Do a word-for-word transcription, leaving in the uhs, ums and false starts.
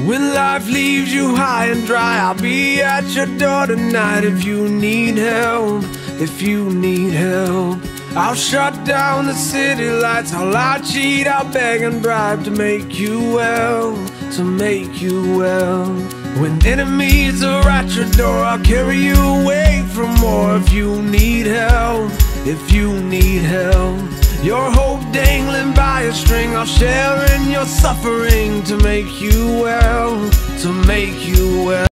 When life leaves you high and dry, I'll be at your door tonight. If you need help, if you need help, I'll shut down the city lights. I'll lie, cheat, I'll beg and bribe to make you well, to make you well. When enemies are at your door, I'll carry you away from more. If you need help, if you need help, your hope dangling by a string, I'll share in your suffering to make you well, to make you well.